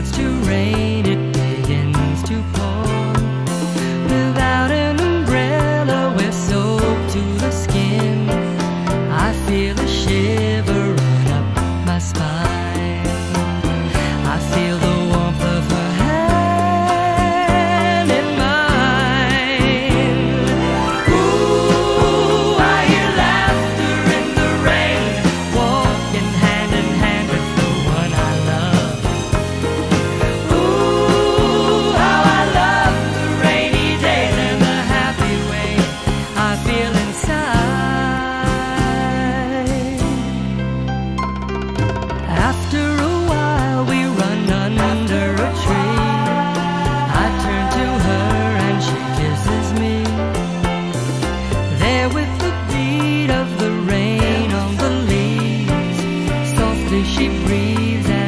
starts to rain, it begins to pour. Without an umbrella, we're soaked to the skin. I feel a shiver run up my spine. I feel the warmth of her hand in mine. Ooh, I hear laughter in the rain, walking hand in hand with the one I love. Ooh, how I love the rainy days and the happy way I feel inside. After a while we run under a tree. I turn to her and she kisses me. There with the beat of the rain on the leaves, softly she breathes